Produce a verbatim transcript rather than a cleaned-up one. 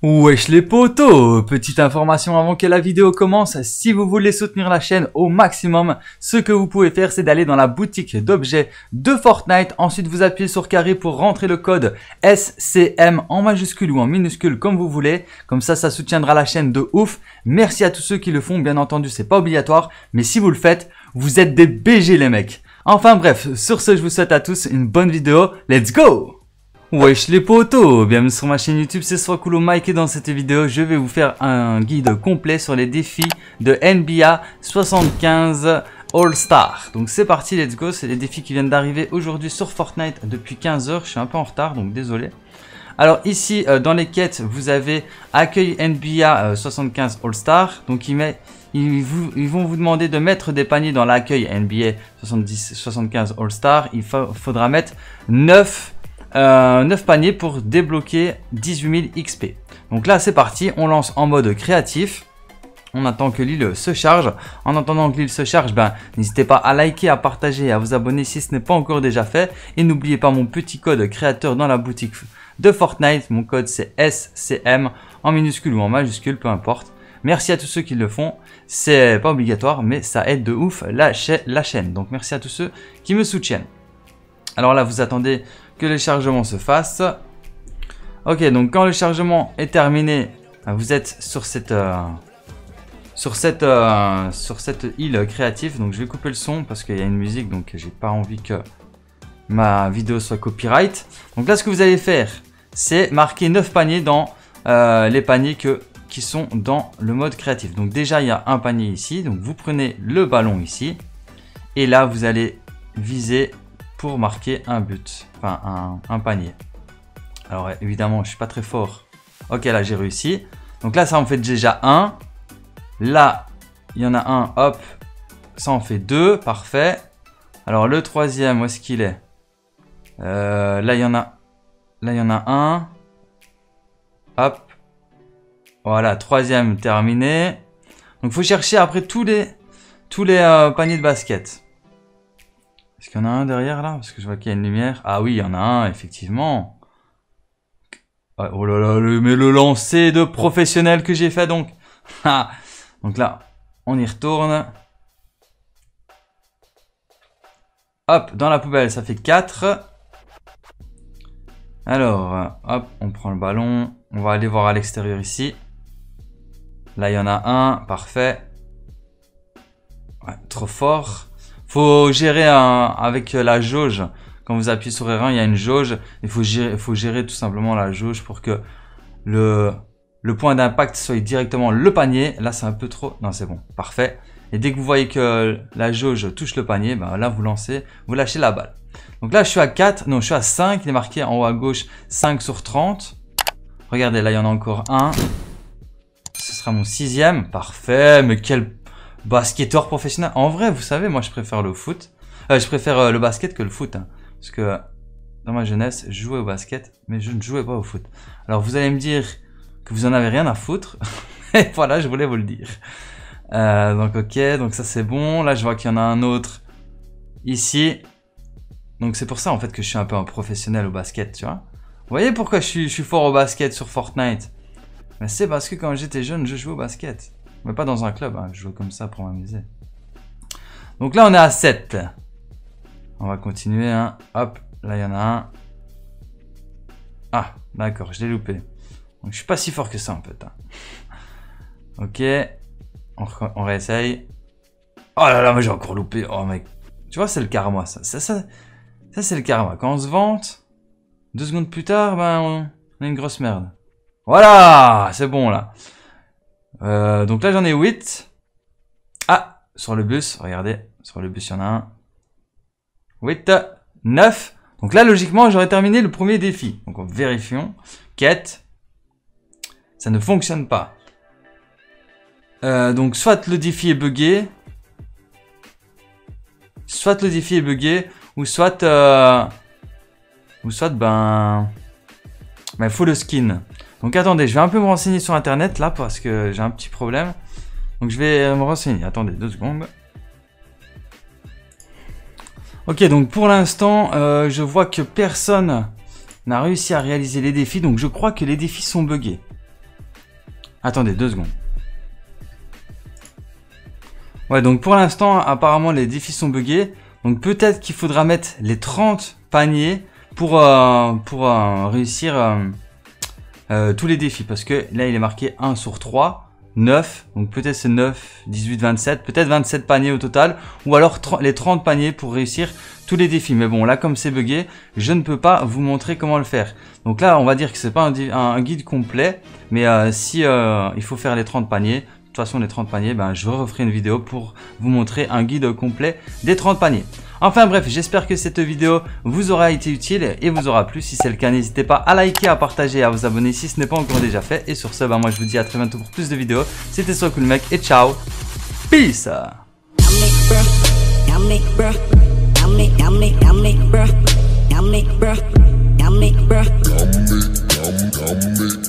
Wesh les potos, petite information avant que la vidéo commence, si vous voulez soutenir la chaîne au maximum, ce que vous pouvez faire c'est d'aller dans la boutique d'objets de Fortnite, ensuite vous appuyez sur carré pour rentrer le code S C M en majuscule ou en minuscule comme vous voulez, comme ça ça soutiendra la chaîne de ouf. Merci à tous ceux qui le font, bien entendu c'est pas obligatoire, mais si vous le faites, vous êtes des B G les mecs. Enfin bref, sur ce je vous souhaite à tous une bonne vidéo, let's go! Wesh les potos, bienvenue sur ma chaîne YouTube, c'est Swakulo Mike et dans cette vidéo je vais vous faire un guide complet sur les défis de N B A soixante-quinze All Star. Donc c'est parti, let's go, c'est les défis qui viennent d'arriver aujourd'hui sur Fortnite depuis quinze heures, je suis un peu en retard donc désolé. Alors ici euh, dans les quêtes vous avez accueil N B A euh, soixante-quinze All Star, donc il met, ils, vous, ils vont vous demander de mettre des paniers dans l'accueil N B A soixante-dix, soixante-quinze All Star, il fa faudra mettre neuf Euh, neuf paniers pour débloquer dix-huit mille X P. Donc là c'est parti, on lance en mode créatif. On attend que l'île se charge. En attendant que l'île se charge, ben, n'hésitez pas à liker, à partager et à vous abonner si ce n'est pas encore déjà fait. Et n'oubliez pas mon petit code créateur dans la boutique de Fortnite. Mon code c'est S C M en minuscule ou en majuscule, peu importe. Merci à tous ceux qui le font. C'est pas obligatoire mais ça aide de ouf la, cha la chaîne. Donc merci à tous ceux qui me soutiennent. Alors là vous attendez que le chargement se fasse. Ok, donc quand le chargement est terminé, vous êtes sur cette euh, sur cette euh, sur cette île créative. Donc je vais couper le son parce qu'il y a une musique, donc j'ai pas envie que ma vidéo soit copyright. Donc là ce que vous allez faire, c'est marquer neuf paniers dans euh, les paniers que qui sont dans le mode créatif. Donc déjà il y a un panier ici, donc vous prenez le ballon ici et là vous allez viser pour marquer un but, enfin un, un panier. Alors évidemment je suis pas très fort. Ok, là j'ai réussi. Donc là ça en fait déjà un. Là il y en a un, hop, ça en fait deux, parfait. Alors le troisième, où est-ce qu'il est, euh, là il y en a là il y en a un, hop, voilà, troisième terminé. Donc faut chercher après tous les tous les euh, paniers de basket. Est-ce qu'il y en a un derrière là? Parce que je vois qu'il y a une lumière. Ah oui, il y en a un, effectivement. Oh là là, le, mais le lancer de professionnel que j'ai fait donc. Donc là, on y retourne. Hop, dans la poubelle, ça fait quatre. Alors, hop, on prend le ballon. On va aller voir à l'extérieur ici. Là, il y en a un, parfait. Ouais, trop fort. Faut gérer un, avec la jauge. Quand vous appuyez sur R un, il y a une jauge. Il faut gérer, faut gérer tout simplement la jauge pour que le, le point d'impact soit directement le panier. Là, c'est un peu trop. Non, c'est bon. Parfait. Et dès que vous voyez que la jauge touche le panier, ben là, vous lancez, vous lâchez la balle. Donc là, je suis à quatre. Non, je suis à cinq. Il est marqué en haut à gauche cinq sur trente. Regardez, là, il y en a encore un. Ce sera mon sixième. Parfait. Mais quel basketteur professionnel. En vrai, vous savez, moi je préfère le foot. Euh, je préfère euh, le basket que le foot. Hein, parce que dans ma jeunesse, je jouais au basket, mais je ne jouais pas au foot. Alors vous allez me dire que vous en avez rien à foutre. Et voilà, je voulais vous le dire. Euh, donc ok, donc ça c'est bon. Là, je vois qu'il y en a un autre ici. Donc c'est pour ça en fait que je suis un peu un professionnel au basket, tu vois. Vous voyez pourquoi je suis, je suis fort au basket sur Fortnite? Mais c'est parce que quand j'étais jeune, je jouais au basket. Mais pas dans un club, hein. Je joue comme ça pour m'amuser. Donc là, on est à sept. On va continuer. Hein. Hop, là, il y en a un. Ah, d'accord, je l'ai loupé. Donc, je suis pas si fort que ça, en fait. Hein. Ok. On, on réessaye. Oh là là, mais j'ai encore loupé. Oh, mec. Tu vois, c'est le karma, ça. Ça, ça, ça c'est le karma. Quand on se vante, deux secondes plus tard, ben, on, on a une grosse merde. Voilà, c'est bon, là. Euh, donc là j'en ai huit. Ah, sur le bus, regardez, sur le bus il y en a un. huit, neuf. Donc là logiquement j'aurais terminé le premier défi. Donc vérifions. Quête. Ça ne fonctionne pas. Euh, donc soit le défi est buggé. Soit le défi est buggé. Ou soit... Euh, ou soit ben... Ben faut le skin. Donc attendez, je vais un peu me renseigner sur internet là parce que j'ai un petit problème. Donc je vais me renseigner. Attendez deux secondes. Ok, donc pour l'instant, euh, je vois que personne n'a réussi à réaliser les défis. Donc je crois que les défis sont buggés. Attendez, deux secondes. Ouais, donc pour l'instant, apparemment, les défis sont buggés. Donc peut-être qu'il faudra mettre les trente paniers pour, euh, pour euh, réussir euh, euh, tous les défis. Parce que là, il est marqué un sur trois, neuf. Donc peut-être c'est neuf, dix-huit, vingt-sept. Peut-être vingt-sept paniers au total. Ou alors les trente paniers pour réussir tous les défis. Mais bon, là, comme c'est buggé, je ne peux pas vous montrer comment le faire. Donc là, on va dire que c'est pas un, un guide complet. Mais euh, si euh, il faut faire les trente paniers, de toute façon, les trente paniers, ben, je referai une vidéo pour vous montrer un guide complet des trente paniers. Enfin bref, j'espère que cette vidéo vous aura été utile et vous aura plu. Si c'est le cas, n'hésitez pas à liker, à partager et à vous abonner si ce n'est pas encore déjà fait. Et sur ce, ben, moi je vous dis à très bientôt pour plus de vidéos. C'était SoCoolMec et ciao. Peace. Yummy,